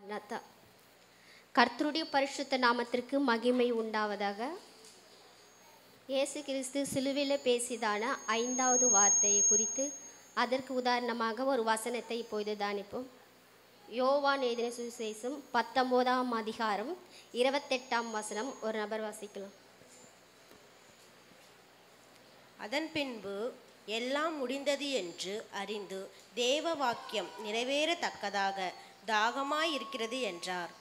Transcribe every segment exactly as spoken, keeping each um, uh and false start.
மரணதா. கர்த்தருடைய பரிசுத்த நாமத்திற்கு மகிமை உண்டாவதாக. இயேசு கிறிஸ்து சிலுவையில் பேசிதான ஐந்தாவது வார்த்தையை குறித்து அதற்கு உதாரணமாக ஒரு வசனத்தை இப்போது தானிப்போம். யோவான் எழுதின சுவிசேஷம் பத்தொன்பதாம் அதிகாரம் இருபத்தெட்டாம் வசனம் ஒரு நபர் வாசிக்கலாம். அதன் பின்பு எல்லாம் முடிந்தது என்று அறிந்து தேவ வாக்கியம் நிறைவேறத்தக்கதாக தாகமாயிருக்கிறது என்றார்.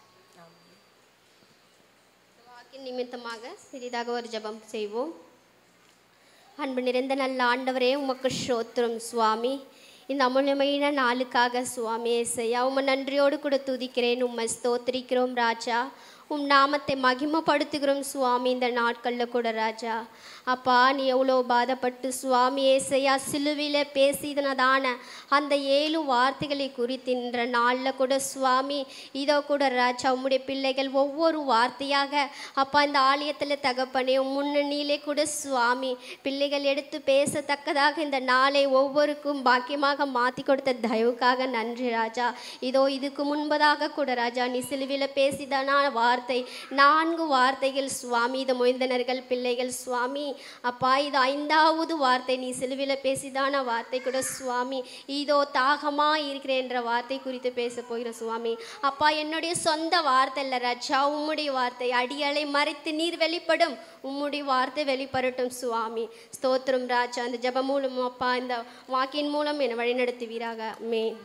வாக்கின் நிமித்தமாக சிறிதாக ஒரு ஜெபம் செய்வோம். அன்பு நிறைந்த நல்ல ஆண்டவரே, உமக்கு ஸ்தோத்திரம் சுவாமி. இந்த அமுல்யமான நாளுக்காக சுவாமி ஏசையா உம்மை நன்றியோடு கூட துதிக்கிறேன். உம்மை ஸ்தோத்திரிக்கிறோம் ராஜா. உம் நாமத்தை மகிமைப்படுத்துகிறோம் சுவாமி. இந்த நாட்களில் கூட ராஜா அப்பா, நீ எவ்வளோ பாதப்பட்டு சுவாமி ஏசையா சிலுவையில் பேசினதான அந்த ஏழு வார்த்தைகளை குறித்தின்ற நாளில் கூட சுவாமி இதோ கூட ராஜா உம்முடைய பிள்ளைகள் ஒவ்வொரு வார்த்தையாக அப்பா இந்த ஆலயத்தில் தகப்பனே முன்னணியிலே கூட சுவாமி பிள்ளைகள் எடுத்து பேசத்தக்கதாக இந்த நாளை ஒவ்வொருக்கும் பாக்கியமாக மாற்றி கொடுத்த தயவுக்காக நன்றி ராஜா. இதோ இதுக்கு முன்பதாக கூட ராஜா நீ சிலுவையில் பேசிதான வார்த்தை நான்கு வார்த்தைகள் சுவாமி. இது மொய்ந்தனர்கள் பிள்ளைகள் சுவாமி அப்பா இது ஐந்தாவது வார்த்தை நீ சிலுவையில் பேசிதான வார்த்தை கூட சுவாமி இதோ தாகமா இருக்கிறேன் என்ற வார்த்தை குறித்து பேச போகிற சுவாமி. அப்பா என்னுடைய சொந்த வார்த்தை இல்லை ராஜா, உம்முடைய வார்த்தை. அடியலை மறைத்து நீர் வெளிப்படும், உம்முடைய வார்த்தை வெளிப்படட்டும் சுவாமி. ஸ்தோத்திரம் ராஜா. அந்த ஜெப மூலம் அப்பா இந்த வாக்கின் மூலம் என்னை வழிநடத்துவீராக. ஆமென்.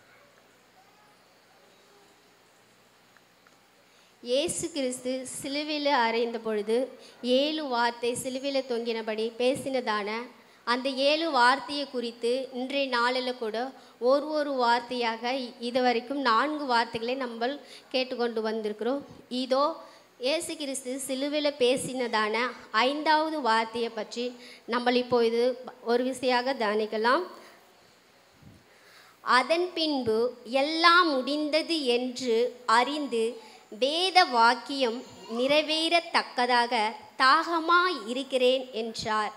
இயேசு கிறிஸ்து சிலுவையில் அறைந்த பொழுது ஏழு வார்த்தை சிலுவையில் தொங்கினபடி பேசினதான அந்த ஏழு வார்த்தையை குறித்து இன்றைய நாளில் கூட ஒரு ஒரு வார்த்தையாக இது வரைக்கும் நான்கு வார்த்தைகளை நம்ம கேட்டுக்கொண்டு வந்திருக்கிறோம். இதோ இயேசு கிறிஸ்து சிலுவையில் பேசினதான ஐந்தாவது வார்த்தையை பற்றி நம்ம இப்போது ஒரு விஷயமாக தியானிக்கலாம். அதன் பின்பு எல்லாம் முடிந்தது என்று அறிந்து வேத வாக்கியம் நிறைவேறத்தக்கதாக தாகமாய் இருக்கிறேன் என்றார்.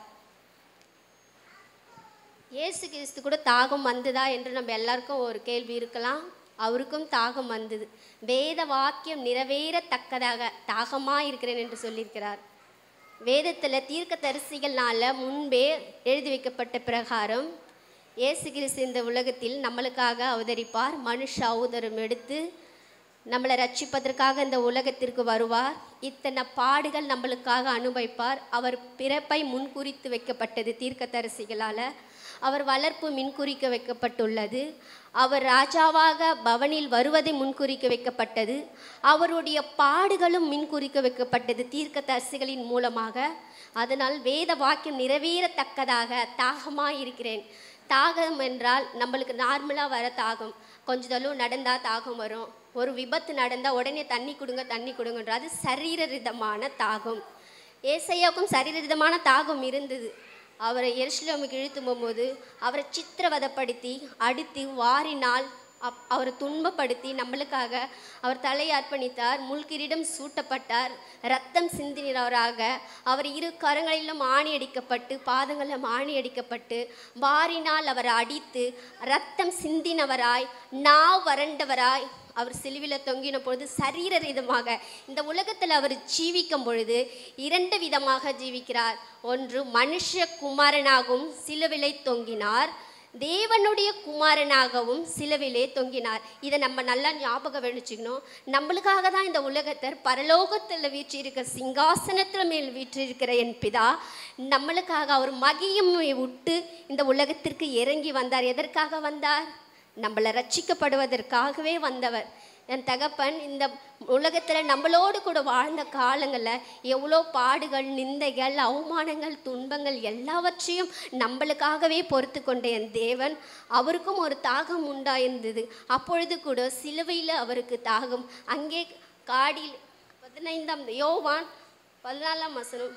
இயேசு கிறிஸ்து கூட தாகம் வந்ததா என்று நம்ம எல்லாருக்கும் ஒரு கேள்வி இருக்கலாம். அவருக்கும் தாகம் வந்தது. வேத வாக்கியம் நிறைவேறத்தக்கதாக தாகமாய் இருக்கிறேன் என்று சொல்லியிருக்கிறார். வேதத்தில் தீர்க்க தரிசிகள்னால முன்பே எழுதி வைக்கப்பட்ட பிரகாரம் இயேசு கிறிஸ்து இந்த உலகத்தில் நம்மளுக்காக அவதரிப்பார். மனுஷ அவதாரம் எடுத்து நம்மளை ரட்சிப்பதற்காக இந்த உலகத்திற்கு வருவார். இத்தனை பாடுகள் நம்மளுக்காக அனுபவிப்பார். அவர் பிறப்பை முன்குறித்து வைக்கப்பட்டது தீர்க்க தரிசிகளால். அவர் வளர்ப்பு முன்குறிக்க வைக்கப்பட்டுள்ளது. அவர் ராஜாவாக பவனில் வருவதை முன்குறிக்க வைக்கப்பட்டது. அவருடைய பாடுகளும் முன்குறிக்க வைக்கப்பட்டது தீர்க்க தரிசிகளின் மூலமாக. அதனால் வேத வாக்கியம் நிறைவேறத்தக்கதாக தாகமாக இருக்கிறேன். தாகம் என்றால் நம்மளுக்கு நார்மலாக வர தாகம். கொஞ்ச தூரம் நடந்தால் தாகம் வரும். ஒரு விபத்து நடந்தால் உடனே தண்ணி கொடுங்க தண்ணி கொடுங்கன்ற அது சரீரரிதமான தாகம். ஏசையாவுக்கும் சரீரரிதமான தாகம் இருந்தது. அவரை எருசலேமுக்கு இழுத்து போகும்போது அவரை சித்திரவதைப்படுத்தி அடித்து வாரினால் அப் அவரை துன்பப்படுத்தி நம்மளுக்காக அவர் தலையை அர்ப்பணித்தார். முள்கிரீடம் சூட்டப்பட்டார். இரத்தம் சிந்தினவராக அவர் இரு கரங்களிலும் ஆணி அடிக்கப்பட்டு பாதங்களிலும் ஆணி அடிக்கப்பட்டு வாரினால் அவர் அடித்து இரத்தம் சிந்தினவராய் நாவ் வறண்டவராய் அவர் சிலுவையில் தொங்கின பொழுது சரீர விதமாக இந்த உலகத்தில் அவர் ஜீவிக்கும் பொழுது இரண்டு விதமாக ஜீவிக்கிறார். ஒன்று மனுஷ குமாரனாகவும் சிலுவையிலே தொங்கினார், தேவனுடைய குமாரனாகவும் சிலுவையிலே தொங்கினார். இதை நம்ம நல்லா ஞாபகம் வச்சுக்கணும். நம்மளுக்காக தான் இந்த உலகத்தர் பரலோகத்தில் வீற்றிருக்கிற சிங்காசனத்தில் மேல் வீற்றிருக்கிற என் பிதா நம்மளுக்காக அவர் மகிமையை விட்டு இந்த உலகத்திற்கு இறங்கி வந்தார். எதற்காக வந்தார்? நம்மளை ரட்சிக்கப்படுவதற்காகவே வந்தவர். என் தகப்பன் இந்த உலகத்தில் நம்மளோடு கூட வாழ்ந்த காலங்களில் எவ்வளோ பாடுகள், நிந்தைகள், அவமானங்கள், துன்பங்கள் எல்லாவற்றையும் நம்மளுக்காகவே பொறுத்து கொண்ட என் தேவன் அவருக்கும் ஒரு தாகம் உண்டாயிருந்தது. அப்பொழுது கூட சிலுவையில் அவருக்கு தாகம். அங்கே காடியில் பதினைந்தாம் யோவான் பதினாலாம் வசனம்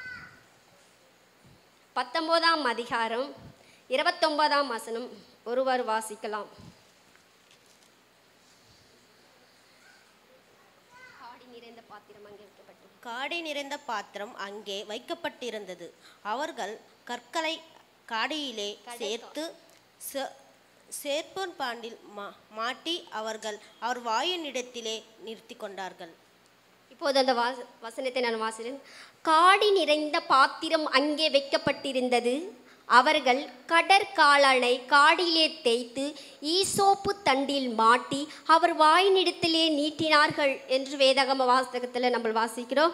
பத்தொம்போதாம் அதிகாரம் இருபத்தொன்பதாம் வசனம் ஒருவர் வாசிக்கலாம். காடை நிறைந்த பாத்திரம் அங்கே வைக்கப்பட்டிருந்தது. அவர்கள் கற்களை காடையிலே சேர்த்து சேர்ப்போன் பாண்டில் மா மாட்டி அவர்கள் அவர் வாயினிடத்திலே நிறுத்தி கொண்டார்கள். இப்போது அந்த வாச வசனத்தை நான் வாசிக்கிறேன். காடி நிறைந்த பாத்திரம் அங்கே வைக்கப்பட்டிருந்தது. அவர்கள் கடற்காலனை காடியிலே தேய்த்து ஈசோப்பு தண்டில் மாட்டி அவர் வாயினிடத்திலே நீட்டினார்கள் என்று வேதாகம வாசகத்தில் நம்ம வாசிக்கிறோம்.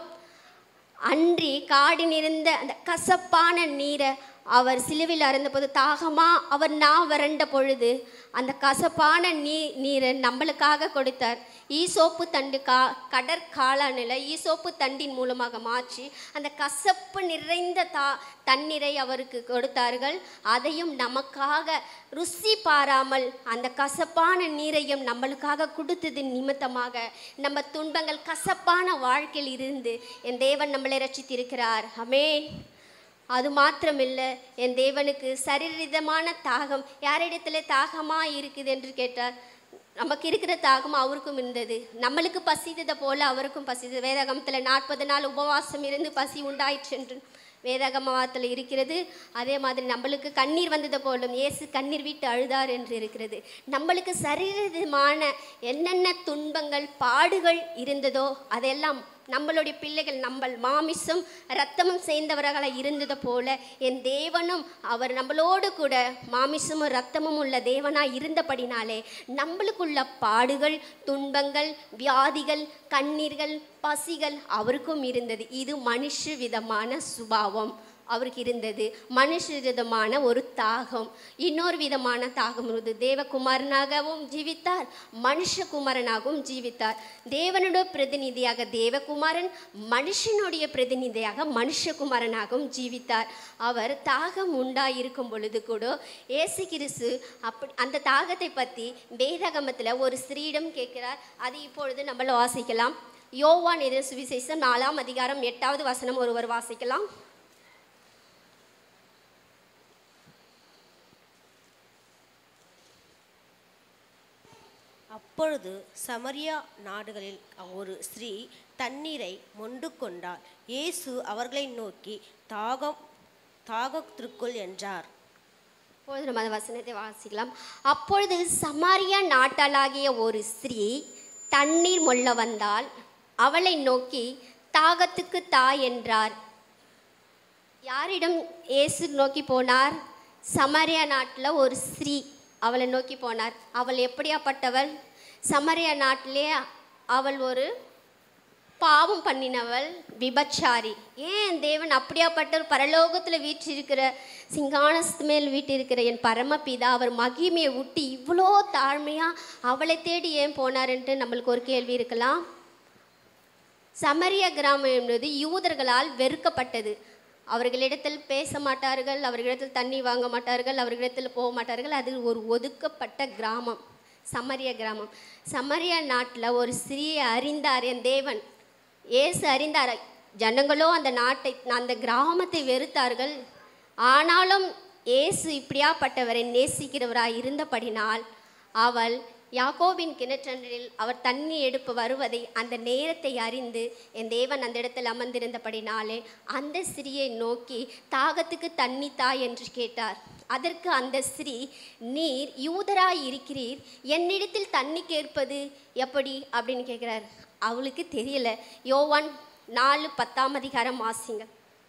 அன்றி காடி நிறைந்த அந்த கசப்பான நீரை அவர் சிலுவையில் அறந்தபோது தாகமா அவர் நான் வறண்ட பொழுது அந்த கசப்பான நீ நீரை நம்மளுக்காக கொடுத்தார். ஈசோப்பு தண்டு கா கடற்காலனில் ஈசோப்பு தண்டின் மூலமாக மாற்றி அந்த கசப்பு நிறைந்த தா தண்ணீரை அவருக்கு கொடுத்தார்கள். அதையும் நமக்காக ருசி பாராமல் அந்த கசப்பான நீரையும் நம்மளுக்காக கொடுத்தது நிமித்தமாக நம்ம துன்பங்கள் கசப்பான வாழ்க்கையில் இருந்து என் தேவன் நம்மளை ரட்சித்திருக்கிறார். ஆமென். அது மாத்திரமில்லை, என் தேவனுக்கு சரிரிதமான தாகம். யாரிடத்துல தாகமாக இருக்குது என்று கேட்டார். நமக்கு இருக்கிற தாகம் அவருக்கும் இருந்தது. நம்மளுக்கு பசித்ததை போல அவருக்கும் பசித்தது. வேதாகமத்தில் நாற்பது நாள் உபவாசம் இருந்து பசி உண்டாயிற்று என்று வேதாகமத்தில் இருக்கிறது. அதே மாதிரி நம்மளுக்கு கண்ணீர் வந்ததை போலும் இயேசு கண்ணீர் விட்டு அழுதார் என்று இருக்கிறது. நம்மளுக்கு சரிரிதமான என்னென்ன துன்பங்கள் பாடுகள் இருந்ததோ அதெல்லாம் நம்மளுடைய பிள்ளைகள் நம்ம மாமிசம் இரத்தமும் சேர்ந்தவர்களாக இருந்தது போல என் தேவனும் அவர் நம்மளோடு கூட மாமிசமும் இரத்தமும் உள்ள தேவனாய் இருந்தபடினாலே நம்மளுக்குள்ள பாடுகள், துன்பங்கள், வியாதிகள், கண்ணீர்கள், பசிகள் அவருக்கும் இருந்தது. இது மனுஷ விதமான சுபாவம் அவருக்கு இருந்தது. மனுஷ விதமான ஒரு தாகம், இன்னொரு விதமான தாகம் இருந்தது. தேவகுமாரனாகவும் ஜீவித்தார், மனுஷகுமாரனாகவும் ஜீவித்தார். தேவனுடைய பிரதிநிதியாக தேவகுமாரன், மனுஷனுடைய பிரதிநிதியாக மனுஷகுமாரனாகவும் ஜீவித்தார். அவர் தாகம் உண்டாயிருக்கும் பொழுது கூட இயேசு கிறிஸ்து அப்படி அந்த தாகத்தை பற்றி வேதாகமத்தில் ஒரு ஸ்திரீயிடம் கேட்கிறார். அது இப்பொழுது நம்மள வாசிக்கலாம். யோவான் எழுதின சுவிசேஷம் நாலாம் அதிகாரம் எட்டாவது வசனம் ஒருவர் வாசிக்கலாம். அப்பொழுது சமரியா நாடுகளில் ஒரு ஸ்திரீ தண்ணீரை மொண்டு கொண்டாள். இயேசு அவர்களை நோக்கி தாகம் தாகத்திற்குள் என்றார். இப்பொழுது நம்ம அந்த வசனத்தை வாசிக்கலாம். அப்பொழுது சமாரியா நாட்டாளாகிய ஒரு ஸ்திரீ தண்ணீர் மொள்ள வந்தால் அவளை நோக்கி தாகத்துக்கு தா என்றார். யாரிடம் இயேசு நோக்கி போனார்? சமாரியா நாட்டில் ஒரு ஸ்திரீ அவளை நோக்கி போனார். அவள் எப்படியாப்பட்டவள்? சமரியா நாட்டிலே அவள் ஒரு பாவம் பண்ணினவள், விபச்சாரி. ஏன் தேவன் அப்படியாப்பட்ட பரலோகத்தில் வீற்றிருக்கிற சிங்கானத்து மேல் வீட்டிருக்கிற என் பரமபிதா அவர் மகிமையை விட்டு இவ்வளோ தாழ்மையாக அவளை தேடி ஏன் போனார்ன்ட்டு நம்மளுக்கு ஒரு கேள்வி இருக்கலாம். சமரியா கிராமம் என்பது யூதர்களால் வெறுக்கப்பட்டது. அவர்களிடத்தில் பேச மாட்டார்கள், அவர்களிடத்தில் தண்ணி வாங்க மாட்டார்கள், அவர்களிடத்தில் போக மாட்டார்கள். அது ஒரு ஒதுக்கப்பட்ட கிராமம், சமரியா கிராமம். சமரியா நாட்டில் ஒரு ஸ்திரீயை அறிந்தார் என் தேவன். இயேசு அறிந்தார். ஜனங்களோ அந்த நாட்டை அந்த கிராமத்தை வெறுத்தார்கள். ஆனாலும் இயேசு இப்படியாப்பட்டவரை நேசிக்கிறவராய் இருந்தபடினால் அவள் யாக்கோபின் கிணற்றனில் அவர் தண்ணி எடுப்பு வருவதை அந்த நேரத்தை அறிந்து என் தேவன் அந்த இடத்தில் அமர்ந்திருந்தபடினாலே அந்த ஸ்திரீயை நோக்கி தாகத்துக்கு தண்ணி தா என்று கேட்டார். அதற்கு அந்த ஸ்திரீ, நீர் யூதராய் இருக்கிறீர், என்னிடத்தில் தண்ணி கேட்பது எப்படி அப்படின்னு கேட்குறார். அவளுக்கு தெரியல. யோவான் நாலு பத்தாம் அதிகாரம் வாசிங்க.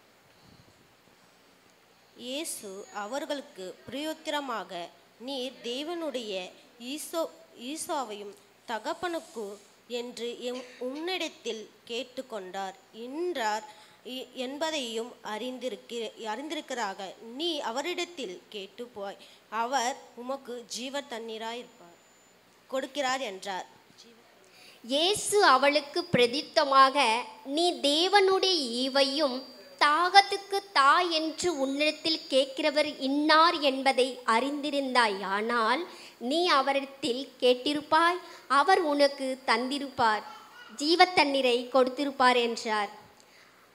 இயேசு அவர்களுக்கு பிரயோத்திரமாக, நீர் தேவனுடைய ஈசோ ஈசாவையும் தகப்பனுக்கு என்று எம் உன்னிடத்தில் கேட்டுக்கொண்டார் என்றார் என்பதையும் அறிந்திருக்கிற அறிந்திருக்கிறாக நீ அவரிடத்தில் கேட்டு போய் அவர் உமக்கு ஜீவ தண்ணீராயிருப்பார் கொடுக்கிறார் என்றார். இயேசு அவளுக்கு பிரதித்தமாக, நீ தேவனுடைய ஈவையும் தாகத்துக்கு தா என்று உன்னிடத்தில் கேட்கிறவர் இன்னார் என்பதை அறிந்திருந்தாயானால் நீ அவரிடத்தில் கேட்டிருப்பாய், அவர் உனக்கு தந்திருப்பார், ஜீவத்தண்ணீரை கொடுத்திருப்பார் என்றார்.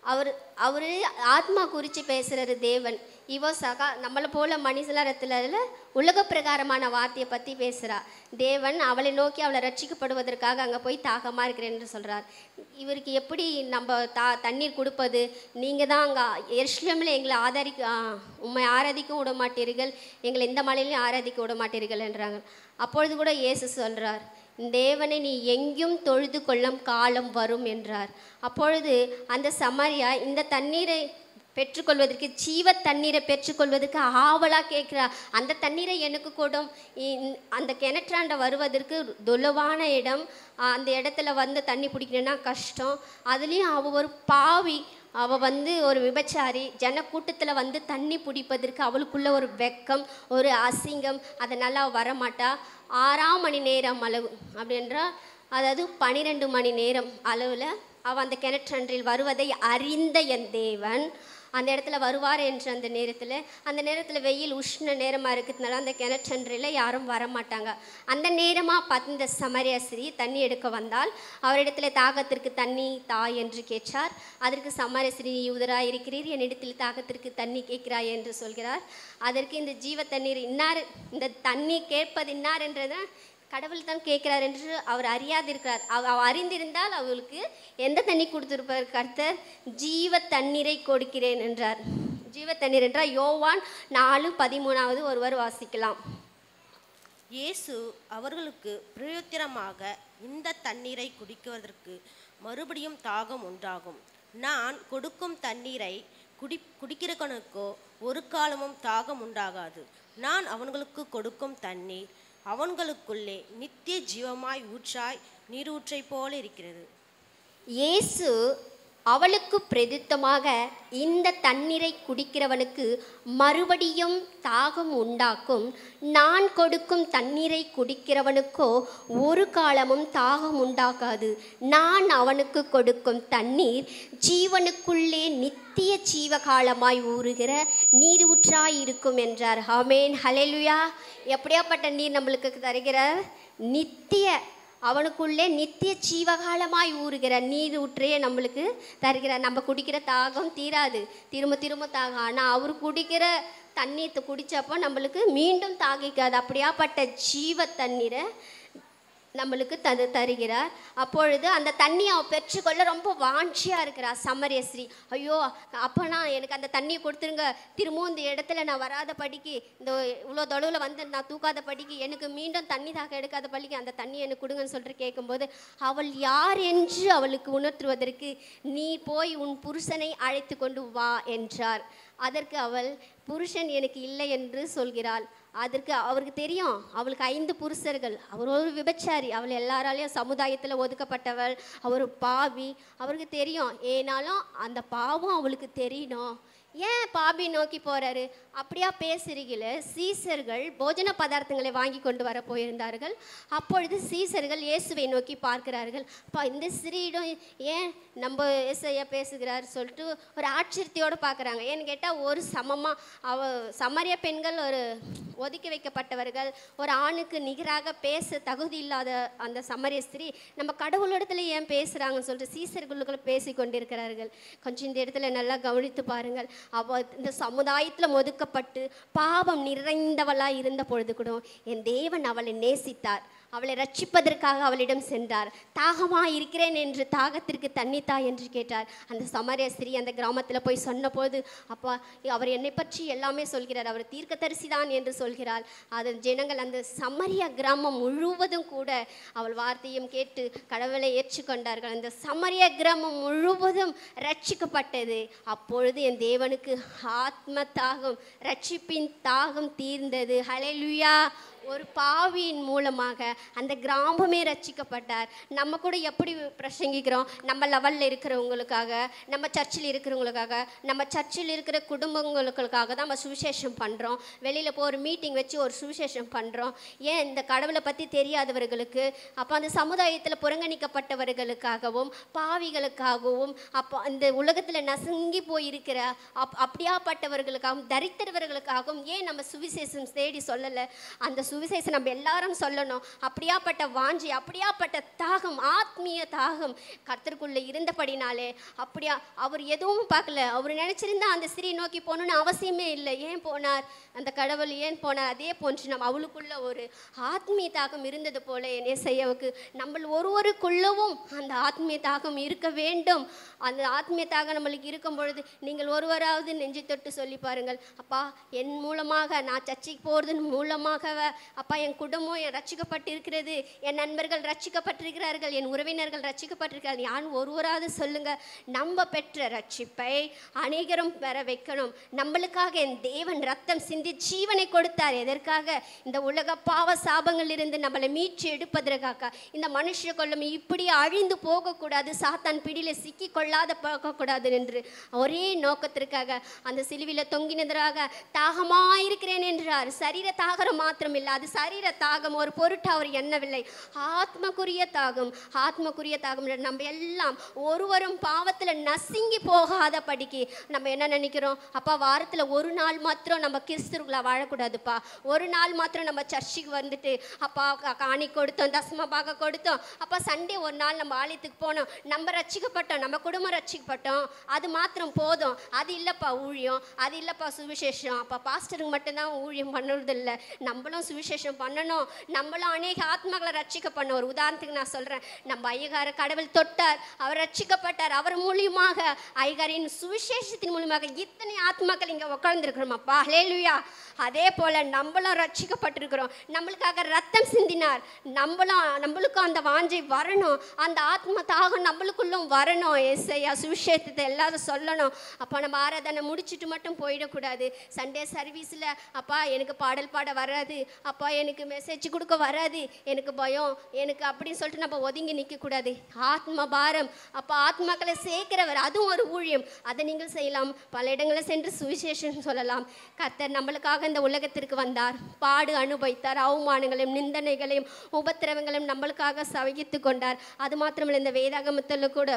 அவர் அவர் ஆத்மா குறித்து பேசுகிறாரு தேவன். இவோ சகா நம்மளை போல மனுஷலத்தில் உலக பிரகாரமான வார்த்தையை பற்றி பேசுகிறா. தேவன் அவளை நோக்கி அவளை ரட்சிக்கப்படுவதற்காக அங்கே போய் தாகமாக இருக்கிறேன் என்று சொல்கிறார். இவருக்கு எப்படி நம்ம தா தண்ணீர் கொடுப்பது? நீங்கள் தான் அங்கே எருசலேமில் எங்களை ஆதரிக்க உண்மை ஆராதிக்கவும் விட மாட்டீர்கள், எங்களை இந்த மலையிலையும் ஆராதிக்க விட மாட்டீர்கள் என்றாங்க. அப்பொழுது கூட இயேசு சொல்கிறார், தேவனை நீ எங்கும் தொழுது கொள்ளும் காலம் வரும் என்றார். அப்பொழுது அந்த சமாரியா இந்த தண்ணீரை பெற்றுக்கொள்வதற்கு, ஜீவ தண்ணீரை பெற்றுக்கொள்வதற்கு ஆவலாக கேட்குறா. அந்த தண்ணீரை எனக்கு கூடும். அந்த கிணற்றாண்ட வருவதற்கு தொலைவான இடம், அந்த இடத்துல வந்து தண்ணி பிடிக்கணுன்னா கஷ்டம். அதுலேயும் அவள் ஒரு பாவி, அவள் வந்து ஒரு விபச்சாரி. ஜன கூட்டத்தில் வந்து தண்ணி பிடிப்பதற்கு அவளுக்குள்ள ஒரு வெக்கம், ஒரு அசிங்கம், அதனால் அவள் வரமாட்டா. ஆறாம் மணி நேரம் அளவு அப்படின்றா, அதாவது பன்னிரெண்டு மணி நேரம் அளவில் அவள் அந்த கிணற்றன்றில் வருவதை அறிந்த என் தேவன் அந்த இடத்துல வருவார் என்று அந்த நேரத்தில் அந்த நேரத்தில் வெயில் உஷ்ண நேரமாக இருக்கிறதுனால அந்த கிணற்றன்றில் யாரும் வரமாட்டாங்க. அந்த நேரமாக பார்த்து இந்த சமரியா ஸ்திரீ தண்ணி எடுக்க வந்தால் அவரிடத்துல தாகத்திற்கு தண்ணி தா என்று கேட்டார். அதற்கு சமரியா ஸ்திரீ, யூதராக இருக்கிறீர், என்னிடத்தில் தாகத்திற்கு தண்ணி கேட்கிறாய் என்று சொல்கிறார். அதற்கு இந்த ஜீவ தண்ணீர் இன்னார், இந்த தண்ணி கேட்பது இன்னார் என்றதை கடவுள் தான் கேட்கிறார் என்று அவர் அறியாதிருக்கிறார். அவர் அறிந்திருந்தால் அவளுக்கு எந்த தண்ணி கொடுத்திருப்பார்? கர்த்தர் ஜீவ தண்ணீரை கொடுக்கிறேன் என்றார். ஜீவ தண்ணீர் என்றால் யோவான் நாலு பதிமூணாவது ஒருவர் வாசிக்கலாம். இயேசு அவர்களுக்கு பிரயோத்திரமாக, இந்த தண்ணீரை குடிக்குவதற்கு மறுபடியும் தாகம் உண்டாகும். நான் கொடுக்கும் தண்ணீரை குடி குடிக்கிறவனுக்கோ ஒரு காலமும் தாகம் உண்டாகாது. நான் அவங்களுக்கு கொடுக்கும் தண்ணீர் அவன்களுக்குள்ளே நித்திய ஜீவமாய் ஊற்றாய் நீரூற்றை போல இருக்கிறது. இயேசு அவளுக்கு பிரதித்தமாக, இந்த தண்ணீரை குடிக்கிறவனுக்கு மறுபடியும் தாகம் உண்டாக்கும். நான் கொடுக்கும் தண்ணீரை குடிக்கிறவனுக்கோ ஒரு காலமும் தாகம் உண்டாகாது. நான் அவனுக்கு கொடுக்கும் தண்ணீர் ஜீவனுக்குள்ளே நித்திய ஜீவகாலமாய் ஊறுகிற நீரூற்றாய் இருக்கும் என்றார். ஆமென், ஹல்லேலூயா. எப்படியாப்பட்ட நீர் நம்மளுக்கு தருகிறார்? நித்திய, அவனுக்குள்ளே நித்திய ஜீவகாலமாய் ஊறுகிற நீர் ஊற்றையே நம்மளுக்கு தருகிறார். நம்ம குடிக்கிற தாகம் தீராது, திரும்ப திரும்ப தாகம். ஆனால் அவர் குடிக்கிற தண்ணீர் குடித்தப்போ நம்மளுக்கு மீண்டும் தாகிக்காது. அப்படியாப்பட்ட ஜீவ தண்ணீரை நம்மளுக்கு தந்து தருகிறார். அப்பொழுது அந்த தண்ணியை அவள் பெற்றுக்கொள்ள ரொம்ப வாஞ்சியாக இருக்கிறார் சமரிய ஸ்ரீ. ஐயோ, அப்போனா எனக்கு அந்த தண்ணியை கொடுத்துருங்க, திரும்பவும் இந்த இடத்துல நான் வராத படிக்கு, இந்த இவ்வளோ தொலைவில் வந்து நான் தூக்காத படிக்கு, எனக்கு மீண்டும் தண்ணி தாக எடுக்காத படிக்கு அந்த தண்ணியை எனக்கு கொடுங்கன்னு சொல்லிட்டு கேட்கும்போது அவள் யார் என்று அவளுக்கு உணர்த்துவதற்கு, நீ போய் உன் புருஷனை அழைத்து கொண்டு வா என்றார். அதற்கு அவள், புருஷன் எனக்கு இல்லை என்று சொல்கிறாள். அதற்கு அவருக்கு தெரியும், அவளுக்கு ஐந்து புருஷர்கள், அவர் ஒரு விபச்சாரி, அவள் எல்லாராலையும் சமுதாயத்தில் ஒதுக்கப்பட்டவள், அவர் பாவி, அவருக்கு தெரியும். ஏனாலும் அந்த பாவம் அவளுக்கு தெரியணும். ஏன் பாபி நோக்கி போகிறாரு? அப்படியா பேசுறீங்களே. சீசர்கள் போஜன பதார்த்தங்களை வாங்கி கொண்டு வர போயிருந்தார்கள். அப்பொழுது சீசர்கள் இயேசுவை நோக்கி பார்க்கிறார்கள். அப்பா, இந்த ஸ்திரீயிடம் ஏன் நம்ம ஏசையா பேசுகிறார் சொல்லிட்டு ஒரு ஆச்சரியத்தோடு பார்க்குறாங்க. ஏன்னு கேட்டால், ஒரு சமமாக அவ சமரிய பெண்கள் ஒரு ஒதுக்கி வைக்கப்பட்டவர்கள், ஒரு ஆணுக்கு நிகராக பேச தகுதி இல்லாத அந்த சமரிய ஸ்திரீ நம்ம கடவுளிடத்துல ஏன் பேசுகிறாங்கன்னு சொல்லிட்டு சீசர்களுக்குள்ள பேசி கொண்டிருக்கிறார்கள். கொஞ்சம் இந்த இடத்துல நல்லா கவனித்து பாருங்கள். அவள் இந்த சமுதாயத்தில் ஒதுக்கப்பட்டு பாவம் நிறைந்தவளாக இருந்த பொழுது கூட என் தேவன் அவளை நேசித்தார். அவளை ரட்சிப்பதற்காக அவளிடம் சென்றார். தாகமாக இருக்கிறேன் என்று தாகத்திற்கு தண்ணித்தா என்று கேட்டார். அந்த சமரிய ஸ்திரீ அந்த கிராமத்தில் போய் சொன்னபோது, அப்பா, அவர் என்னை பற்றி எல்லாமே சொல்கிறார், அவர் தீர்க்கதரிசி தான் என்று சொல்கிறாள். அதன் ஜனங்கள் அந்த சமரிய கிராமம் முழுவதும் கூட அவள் வார்த்தையும் கேட்டு கடவுளை ஏற்றுக்கொண்டார்கள். அந்த சமரிய கிராமம் முழுவதும் ரட்சிக்கப்பட்டது. அப்பொழுது என் தேவனுக்கு ஆத்ம தாகம், ரட்சிப்பின் தாகம் தீர்ந்தது. ஹல்லேலூயா. ஒரு பாவியின் மூலமாக அந்த கிராமமே ரட்சிக்கப்பட்டார். நம்ம கூட எப்படி பிரசங்கிக்கிறோம்? நம்ம லெவலில் இருக்கிறவங்களுக்காக, நம்ம சர்ச்சில் இருக்கிறவங்களுக்காக, நம்ம சர்ச்சில் இருக்கிற குடும்பங்களுக்காக தான் நம்ம சுவிசேஷம் பண்ணுறோம். வெளியில் போய் ஒரு மீட்டிங் வச்சு ஒரு சுவிசேஷம் பண்ணுறோம். ஏன் இந்த கடவுளை பற்றி தெரியாதவர்களுக்கு, அப்போ அந்த சமுதாயத்தில் புறங்கணிக்கப்பட்டவர்களுக்காகவும் பாவிகளுக்காகவும், அப்போ அந்த உலகத்தில் நசுங்கி போயிருக்கிற அப் அப்படியாப்பட்டவர்களுக்காகவும் தரித்திரவர்களுக்காகவும் ஏன் நம்ம சுவிசேஷம் தேடி சொல்லலை? அந்த சுவிசேஷம் நம்ம எல்லாரும் சொல்லணும். அப்படியாப்பட்ட வாஞ்சி, அப்படியாப்பட்ட தாகம், ஆத்மீய தாகம் கர்த்தருக்குள்ளே இருந்தபடினாலே அப்படியா அவர் எதுவும் பார்க்கல. அவர் நினச்சிருந்தா அந்த ஸ்திரீ நோக்கி போகணுன்னு அவசியமே இல்லை. ஏன் போனார்? அந்த கடவுள் ஏன் போனார்? அதே போன்று நம்ம அவளுக்குள்ள ஒரு ஆத்மீய தாகம் இருந்தது போல என் ஏசையாவுக்கு நம்ம ஒருவருக்குள்ளவும் அந்த ஆத்மீய தாகம் இருக்க வேண்டும். அந்த ஆத்மீய தாகம் நம்மளுக்கு இருக்கும் பொழுது நீங்கள் ஒருவராவது நெஞ்சு தொட்டு சொல்லி பாருங்கள், அப்பா என் மூலமாக நான் சர்ச்சைக்கு போகிறதன் மூலமாக அப்பா என் குடும்பம் என் ரட்சிக்கப்பட்டு இருக்கிறது, என் நண்பர்கள் ரட்சிக்கப்பட்டிருக்கிறார்கள், என் உறவினர்கள் ரட்சிக்கப்பட்டிருக்கிறார்கள். யான் ஒருவராவது சொல்லுங்க. நம்ம பெற்ற ரட்சிப்பை அநேகரும் பெற வைக்கணும். நம்மளுக்காக என் தேவன் ரத்தம் சிந்தி ஜீவனை கொடுத்தார். எதற்காக? இந்த உலக பாவ சாபங்கள் இருந்து நம்மளை மீட்டு எடுப்பதற்காக. இந்த மனுஷ கொள்ளும் இப்படி அழிந்து போகக்கூடாது, சாத்தான் பிடியில சிக்கி கொள்ளாத போகக்கூடாது என்று ஒரே நோக்கத்திற்காக அந்த சிலுவையில் தொங்கினதற்காக தாகமாயிருக்கிறேன் என்றார். சரீர தாகம் மாத்திரம் இல்லை, அது சரீர தாகம் ஒரு பொருட்டு அவர் எண்ணவில்லை. ஆத்மக்குரிய தாகம், ஆத்மக்குரிய தாகம். நம்ம எல்லாம் ஒருவரும் பாவத்தில் நசுங்கி போகாத படிக்கு நம்ம என்ன நினைக்கிறோம்? அப்பா வாரத்தில் ஒரு நாள் மாத்திரம் நம்ம கிறிஸ்துவுக்குள்ள வாழக்கூடாதுப்பா, ஒரு நாள் மாத்திரம் நம்ம சர்ச்சுக்கு வந்துட்டு அப்பா காணி கொடுத்தோம், தசம பாக கொடுத்தோம், அப்பா சண்டே ஒரு நாள் நம்ம ஆலயத்துக்கு போனோம், நம்ம ரட்சிக்கப்பட்டோம், நம்ம குடும்பம் ரட்சிக்கப்பட்டோம், அது மாத்திரம் போதும். அது இல்லைப்பா ஊழியம், அது இல்லைப்பா சுவிசேஷம். அப்பா பாஸ்டருக்கு மட்டும்தான் ஊழியம் பண்ணுறது இல்லை, நம்மளும் சுவிசேஷம் பண்ணணும், நம்மளும் அநேக ஆத்மாக்களை ரட்சிக்க பண்ண. ஒரு உதாரணத்துக்கு நான் சொல்கிறேன், நம்ம ஐயகார கடவுள் தொட்டார், அவர் ரட்சிக்கப்பட்டார். அவர் மூலியமாக ஐயகாரின் சுவிசேஷத்தின் மூலியமாக இத்தனை ஆத்மாக்கள் இங்கே உட்கார்ந்துருக்கிறோம் அப்பா. ஹல்லேலூயா. அதே போல் நம்மளும் ரட்சிக்கப்பட்டிருக்கிறோம். நம்மளுக்காக ரத்தம் சிந்தினார். நம்மளும் நம்மளுக்கும் அந்த வாஞ்சை வரணும், அந்த ஆத்ம தாகம் நம்மளுக்குள்ளும் வரணும். ஏசையா சுவிசேஷத்தை எல்லாரும் சொல்லணும். அப்போ நம்ம ஆராதனை முடிச்சுட்டு மட்டும் போயிடக்கூடாது. சண்டே சர்வீஸில் அப்பா எனக்கு பாடல் பாட வராது, அப்பா எனக்கு மெசேஜ் கொடுக்க வராது, எனக்கு பயம், எனக்கு அப்படின்னு சொல்லிட்டு நம்ம ஒதுங்கி நிற்கக்கூடாது. ஆத்ம பாரம், அப்பா ஆத்மாக்களை சேர்க்கிறவர், அதுவும் ஒரு ஊழியம். அதை நீங்கள் செய்யலாம். பல இடங்களில் சென்று சுவிசேஷம் சொல்லலாம். கர்த்தர் நம்மளுக்காக இந்த உலகத்திற்கு வந்தார், பாடு அனுபவித்தார், அவமானங்களையும் நிந்தனைகளையும் உபத்திரவங்களையும் நம்மளுக்காக சகித்து கொண்டார். அது மாத்திரமில்லை, இந்த வேதாகமத்தில் கூட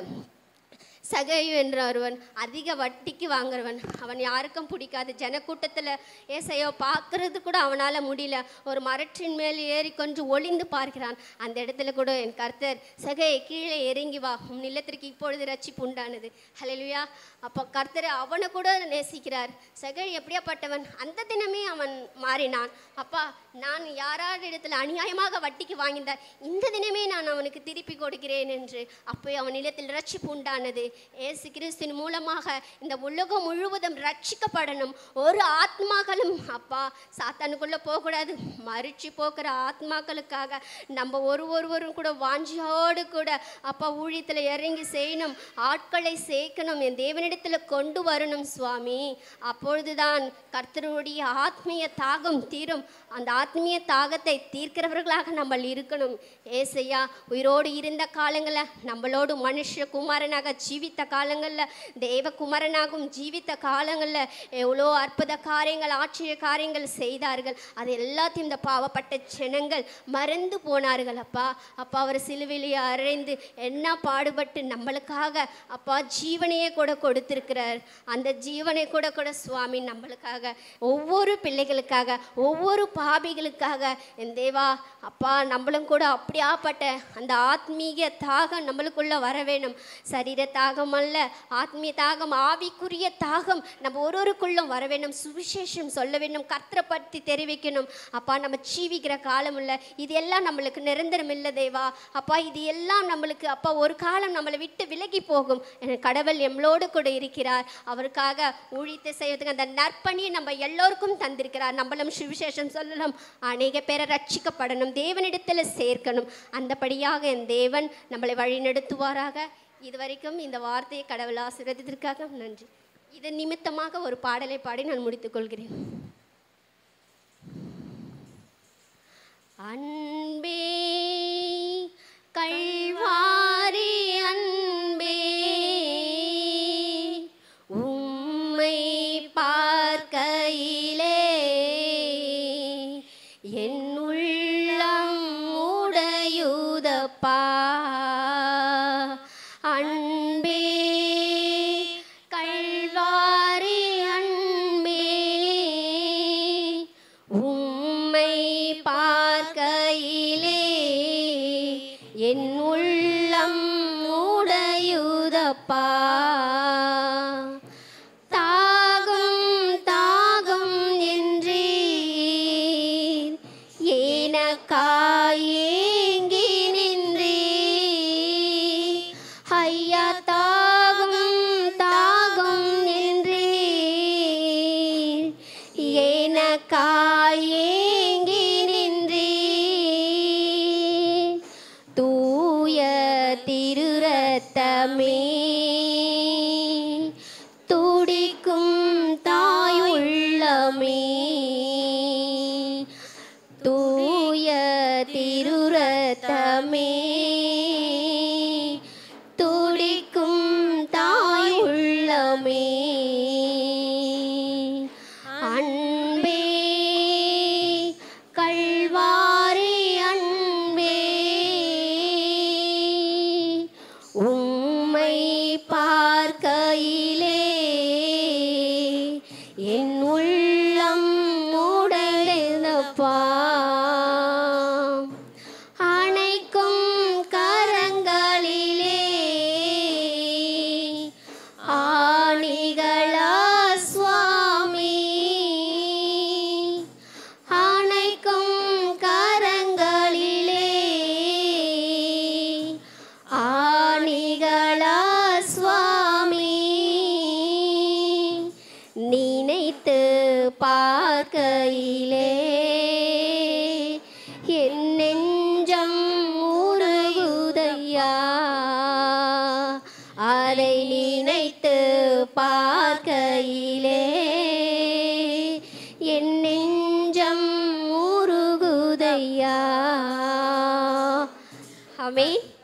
சகையு என்ற ஒருவன் அதிக வட்டிக்கு வாங்குறவன், அவன் யாருக்கும் பிடிக்காது. ஜனக்கூட்டத்தில் ஏசையோ பார்க்கறது கூட அவனால் முடியல. ஒரு மரற்றின் மேல் ஏறி கொஞ்சம் ஒளிந்து பார்க்கிறான். அந்த இடத்துல கூட என் கர்த்தர் சகை கீழே இறங்கி வா, உன் நிலத்திற்கு இப்பொழுது ரட்சிப்பு உண்டானது. ஹல்லேலூயா. அப்போ கர்த்தர் அவனை கூட நேசிக்கிறார். சகை எப்படியாப்பட்டவன்? அந்த தினமே அவன் மாறினான். அப்பா நான் யாராவது இடத்துல அநியாயமாக வட்டிக்கு வாங்கினார், இந்த தினமே நான் அவனுக்கு திருப்பி கொடுக்கிறேன் என்று அப்போ அவன் நிலத்தில் ரட்சிப்பு உண்டானது. ஏசு கிறிஸ்துவின் மூலமாக இந்த உலகம் முழுவதும் ரட்சிக்கப்படணும். ஒரு ஆத்மாக்களும் அப்பா சாத்தானுக்குள்ள போகக்கூடாது. மறிச்சு போகிற ஆத்மாக்களுக்காக நம்ம ஒரு ஒருவரும் கூட வாஞ்சியோடு கூட அப்பா ஊழியத்தில் இறங்கி செய்யணும், ஆட்களை சேர்க்கணும், என் தேவனிடத்தில் கொண்டு வரணும் சுவாமி. அப்பொழுதுதான் கர்த்தருடைய ஆத்மீய தாகம் தீரும். அந்த ஆத்மீய தாகத்தை தீர்க்கிறவர்களாக நம்ம இருக்கணும். ஏசையா உயிரோடு இருந்த காலங்களில் நம்மளோடு மனுஷ குமாரனாக ஜீவித்த காலங்களில், தேவகுமாரனாகவும் ஜீவித்த காலங்களில் எவ்வளோ அற்புத காரியங்கள், ஆச்சரிய காரியங்கள் செய்தார்கள். அது எல்லாத்தையும் இந்த பாவப்பட்ட ஜனங்கள் மறந்து போனார்கள். அப்பா அப்பா அவர் சிலுவையிலே அறைந்து என்ன பாடுபட்டு நம்மளுக்காக அப்பா ஜீவனையே கூட கொடுத்திருக்கிறார். அந்த ஜீவனை கூட கூட சுவாமி நம்மளுக்காக, ஒவ்வொரு பிள்ளைகளுக்காக, ஒவ்வொரு பாபிகளுக்காக என் தேவா அப்பா நம்மளும் கூட அப்படியாப்பட்ட அந்த ஆத்மீக தாகம் நம்மளுக்குள்ள வர வேணும். சரீர தாகம் அல்ல, ஆத்மீய தாகம், ஆவிக்குரிய தாகம் நம்ம ஒருவருக்குள்ளும் வர வேணும். சுவிசேஷம் சொல்ல வேண்டும், கர்த்தரை பற்றி தெரிவிக்கணும். அப்பா நம்ம ஜீவிக்கிற காலம் இல்லை, இது எல்லாம் நம்மளுக்கு நிரந்தரம் இல்லை தேவா. அப்பா இது எல்லாம் நம்மளுக்கு அப்பா ஒரு காலம் நம்மளை விட்டு விலகி போகும். கடவுள் எம்மளோடு கூட இருக்கிறார். அவருக்காக ஊழியத்தை செய்வதற்கு அந்த நற்பணியை நம்ம எல்லோருக்கும் தந்திருக்கிறார். நம்மளும் சுவிசேஷம் சொல்லணும், அநேக பேரை ரட்சிக்கப்படணும், தேவனிடத்தில் சேர்க்கணும். அந்தபடியாக என் தேவன் நம்மளை வழி நடத்துவாராக. இதுவரைக்கும் இந்த வார்த்தையை கடவுள் ஆசீர்வதித்ததற்காக நன்றி. இதன் நிமித்தமாக ஒரு பாடலை பாடி நான் முடித்துக் கொள்கிறேன். அன்பே கல்வாரி அன்பே, உம்மை பார்க்கையிலே என் உள்ளம் உடையுதப்பா. அன்பே கல்வாரி அன்பே, உம்மை பா உள்ளம் உடையுதப்பா. தாகம் தாகம் என்றீர் எனக்காய் ஏங்கி நின்றீர். ஐயா தாகம் தாகம் என்றீர் எனக்காய் ஏங்கி நின்றீர். தூய திருரத்தமே துடிக்கும் தாய் உள்ளமே. தூய திருரத்தமே துடிக்கும் தாய் உள்ளமே. அன்பே கல்வாரி அன்பே உம்மை பார்க்கையிலே என் உள்ளம் உடைந்ததப்பா. அணைக்கும் கரங்களிலே ஆணிகளா சுவாமி. அணைக்கும் கரங்களிலே ஆணிகளா சுவாமி. நினைத்து பார்க்கையிலே என் நெஞ்சம் உருகுதையா. அதை நினைத்து பார்க்கையிலே என் நெஞ்சம் உருகுதையா. ஆமென்.